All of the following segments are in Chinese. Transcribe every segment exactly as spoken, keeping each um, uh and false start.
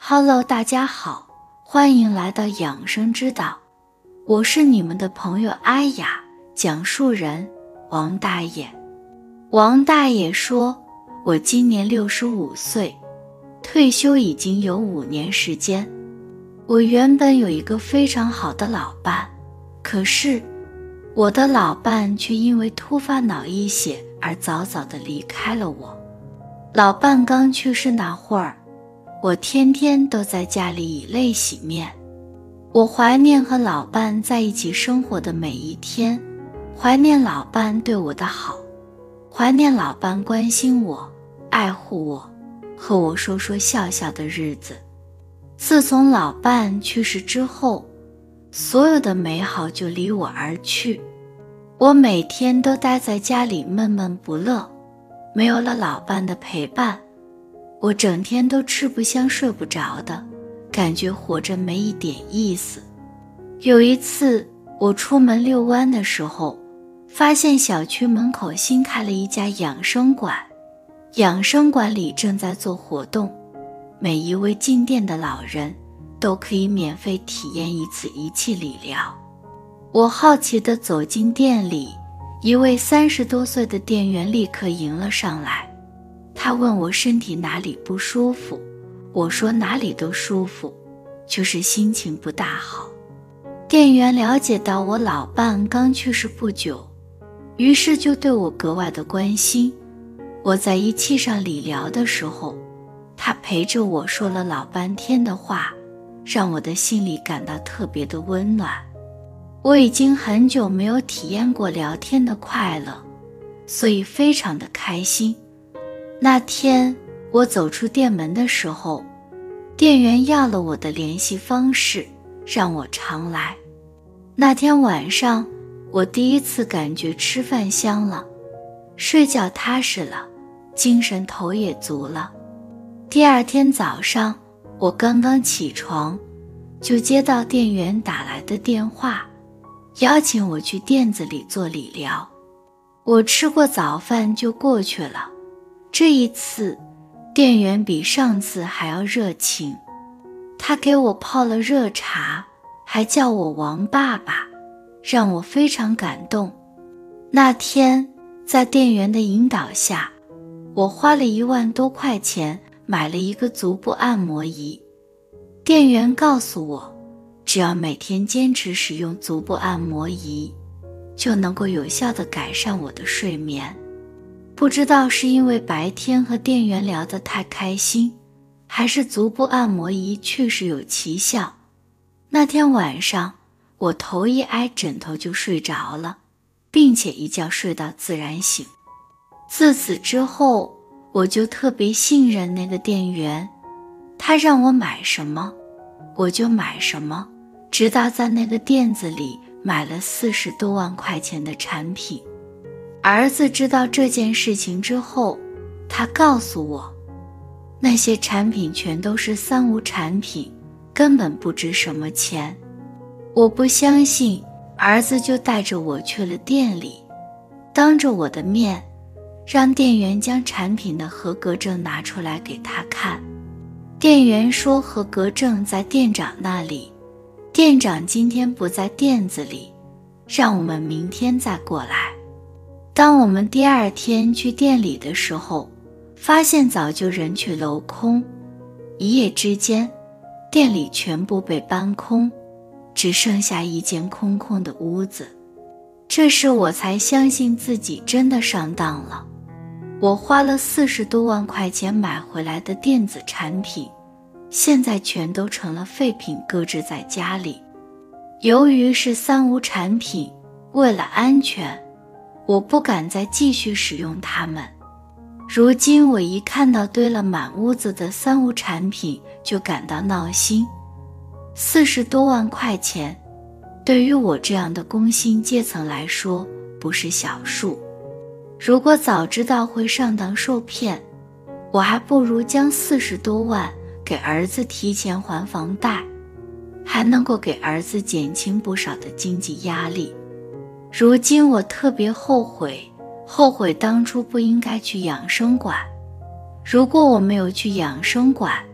Hello， 大家好，欢迎来到养生之道，我是你们的朋友阿雅，讲述人王大爷。王大爷说，我今年六十五岁，退休已经有五年时间。我原本有一个非常好的老伴，可是我的老伴却因为突发脑溢血而早早地离开了我。老伴刚去世那会儿，我天天都在家里以泪洗面。我怀念和老伴在一起生活的每一天，怀念老伴对我的好，怀念老伴关心我、爱护我，和我说说笑笑的日子。自从老伴去世之后，所有的美好就离我而去。我每天都待在家里闷闷不乐，没有了老伴的陪伴，我整天都吃不香睡不着的，感觉活着没一点意思。有一次我出门遛弯的时候，发现小区门口新开了一家养生馆，养生馆里正在做活动，每一位进店的老人都可以免费体验一次仪器理疗。我好奇地走进店里，一位三十多岁的店员立刻迎了上来，他问我身体哪里不舒服，我说哪里都舒服，就是心情不大好。店员了解到我老伴刚去世不久，于是就对我格外的关心。我在仪器上理疗的时候，他陪着我说了老半天的话，让我的心里感到特别的温暖。我已经很久没有体验过聊天的快乐，所以非常的开心。那天我走出店门的时候，店员要了我的联系方式，让我常来。那天晚上，我第一次感觉吃饭香了，睡觉踏实了，精神头也足了。第二天早上，我刚刚起床，就接到店员打来的电话，邀请我去店子里做理疗。我吃过早饭就过去了。这一次，店员比上次还要热情，他给我泡了热茶，还叫我王爸爸，让我非常感动。那天，在店员的引导下，我花了一万多块钱买了一个足部按摩仪。店员告诉我，只要每天坚持使用足部按摩仪，就能够有效地改善我的睡眠。不知道是因为白天和店员聊得太开心，还是足部按摩仪确实有奇效。那天晚上，我头一挨枕头就睡着了，并且一觉睡到自然醒。自此之后，我就特别信任那个店员，他让我买什么，我就买什么，直到在那个店子里买了四十多万块钱的产品。儿子知道这件事情之后，他告诉我，那些产品全都是三无产品，根本不值什么钱。我不相信，儿子就带着我去了店里，当着我的面，让店员将产品的合格证拿出来给他看。店员说合格证在店长那里，店长今天不在店子里，让我们明天再过来。当我们第二天去店里的时候，发现早就人去楼空，一夜之间，店里全部被搬空，只剩下一间空空的屋子。这时我才相信自己真的上当了。我花了四十多万块钱买回来的电子产品，现在全都成了废品，搁置在家里。由于是三无产品，为了安全，我不敢再继续使用它们。如今我一看到堆了满屋子的三无产品，就感到闹心。四十多万块钱，对于我这样的工薪阶层来说，不是小数。如果早知道会上当受骗，我还不如将四十多万给儿子提前还房贷，还能够给儿子减轻不少的经济压力。如今我特别后悔，后悔当初不应该去养生馆。如果我没有去养生馆，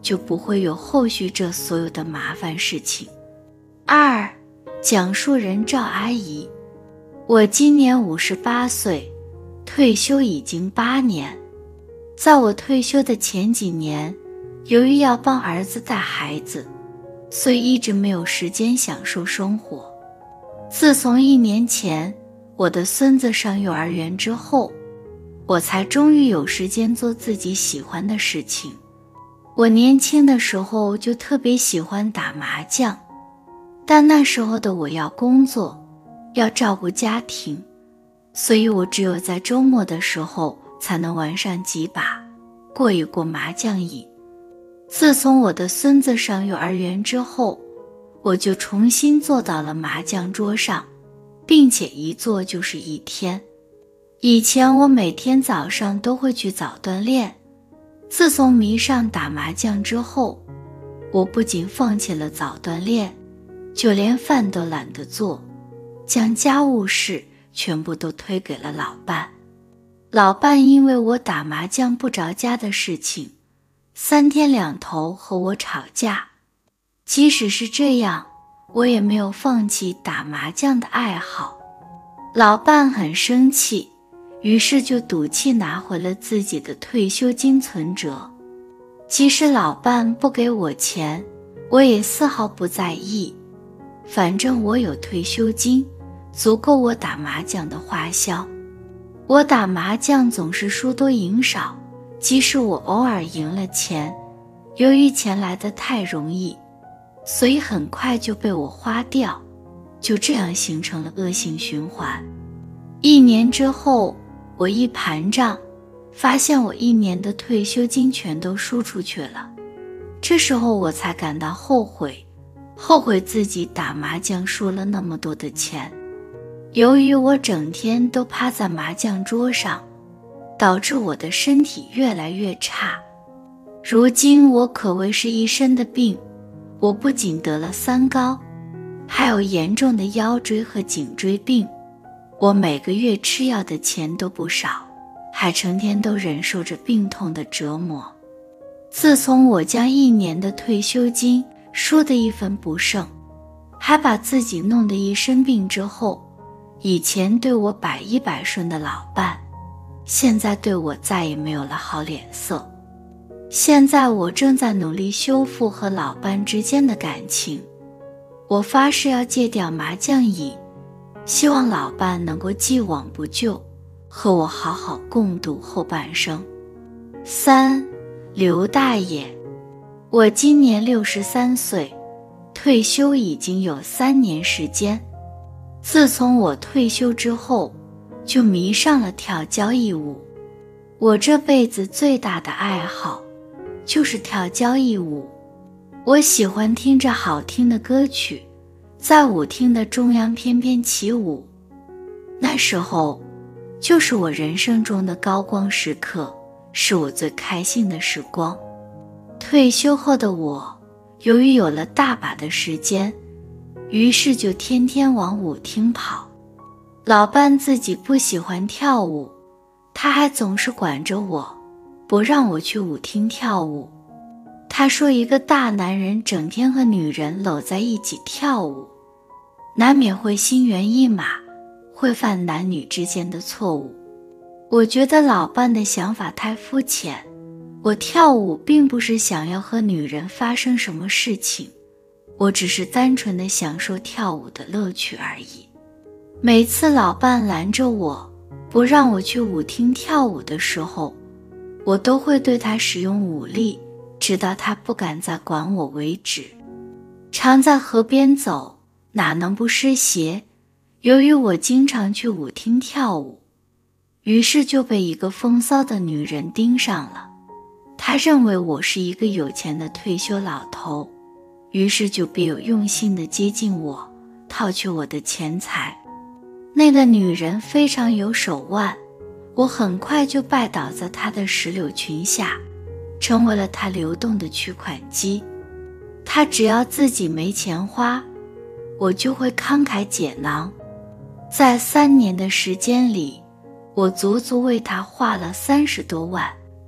就不会有后续这所有的麻烦事情。二，讲述人赵阿姨，我今年五十八岁，退休已经八年。在我退休的前几年，由于要帮儿子带孩子，所以一直没有时间享受生活。自从一年前我的孙子上幼儿园之后，我才终于有时间做自己喜欢的事情。我年轻的时候就特别喜欢打麻将，但那时候的我要工作，要照顾家庭，所以我只有在周末的时候才能玩上几把，过一过麻将瘾。自从我的孙子上幼儿园之后，我就重新坐到了麻将桌上，并且一坐就是一天。以前我每天早上都会去早锻炼，自从迷上打麻将之后，我不仅放弃了早锻炼，就连饭都懒得做，将家务事全部都推给了老伴。老伴因为我打麻将不着家的事情，三天两头和我吵架。即使是这样，我也没有放弃打麻将的爱好。老伴很生气，于是就赌气拿回了自己的退休金存折。即使老伴不给我钱，我也丝毫不在意，反正我有退休金，足够我打麻将的花销。我打麻将总是输多赢少，即使我偶尔赢了钱，由于钱来得太容易，所以很快就被我花掉，就这样形成了恶性循环。一年之后，我一盘账，发现我一年的退休金全都输出去了。这时候我才感到后悔，后悔自己打麻将输了那么多的钱。由于我整天都趴在麻将桌上，导致我的身体越来越差。如今我可谓是一身的病，我不仅得了三高，还有严重的腰椎和颈椎病。我每个月吃药的钱都不少，还成天都忍受着病痛的折磨。自从我将一年的退休金输得一分不剩，还把自己弄得一身病之后，以前对我百依百顺的老伴，现在对我再也没有了好脸色。现在我正在努力修复和老伴之间的感情，我发誓要戒掉麻将瘾，希望老伴能够既往不咎，和我好好共度后半生。三，刘大爷，我今年六十三岁，退休已经有三年时间。自从我退休之后，就迷上了跳交谊舞。我这辈子最大的爱好就是跳交谊舞。我喜欢听着好听的歌曲，在舞厅的中央翩翩起舞。那时候就是我人生中的高光时刻，是我最开心的时光。退休后的我，由于有了大把的时间，于是就天天往舞厅跑。老伴自己不喜欢跳舞，他还总是管着我，不让我去舞厅跳舞。他说一个大男人整天和女人搂在一起跳舞，难免会心猿意马，会犯男女之间的错误。我觉得老伴的想法太肤浅，我跳舞并不是想要和女人发生什么事情，我只是单纯的享受跳舞的乐趣而已。每次老伴拦着我，不让我去舞厅跳舞的时候，我都会对他使用武力，直到他不敢再管我为止。常在河边走，哪能不湿鞋？由于我经常去舞厅跳舞，于是就被一个风骚的女人盯上了。她认为我是一个有钱的退休老头，于是就别有用心地接近我，套取我的钱财。那个女人非常有手腕，我很快就拜倒在她的石榴裙下，成为了她流动的取款机。她只要自己没钱花，我就会慷慨解囊。在三年的时间里，我足足为她花了三十多万。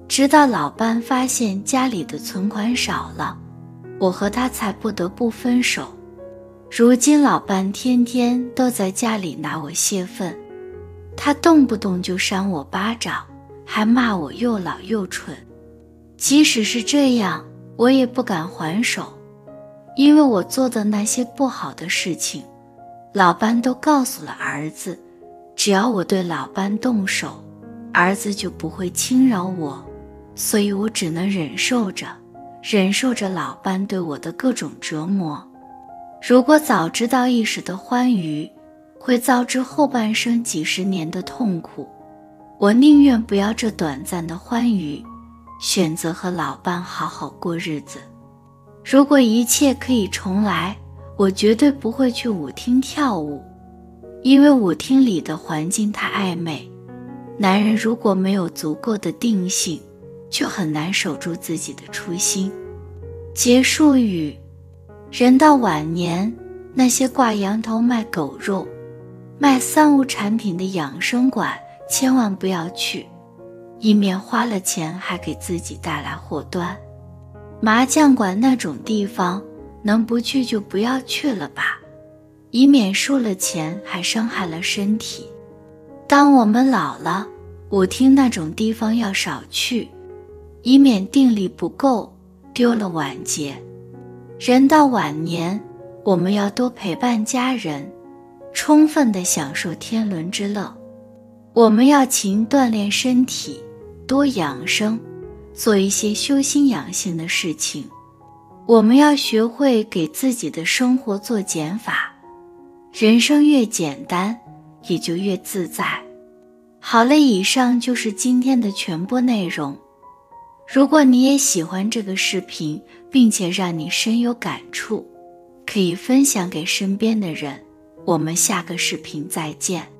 直到老伴发现家里的存款少了，我和他才不得不分手。如今老伴天天都在家里拿我泄愤，他动不动就扇我巴掌，还骂我又老又蠢。即使是这样，我也不敢还手，因为我做的那些不好的事情，老伴都告诉了儿子，只要我对老伴动手，儿子就不会轻饶我，所以我只能忍受着，忍受着老伴对我的各种折磨。如果早知道一时的欢愉会造致后半生几十年的痛苦，我宁愿不要这短暂的欢愉，选择和老伴好好过日子。如果一切可以重来，我绝对不会去舞厅跳舞，因为舞厅里的环境太暧昧，男人如果没有足够的定性，就很难守住自己的初心。结束语：人到晚年，那些挂羊头卖狗肉、卖三无产品的养生馆千万不要去，以免花了钱还给自己带来祸端。麻将馆那种地方，能不去就不要去了吧，以免输了钱还伤害了身体。当我们老了，舞厅那种地方要少去，以免定力不够，丢了晚节。人到晚年，我们要多陪伴家人，充分地享受天伦之乐。我们要勤锻炼身体，多养生，做一些修心养性的事情。我们要学会给自己的生活做减法，人生越简单，也就越自在。好了，以上就是今天的全部内容。如果你也喜欢这个视频，并且让你深有感触，可以分享给身边的人。我们下个视频再见。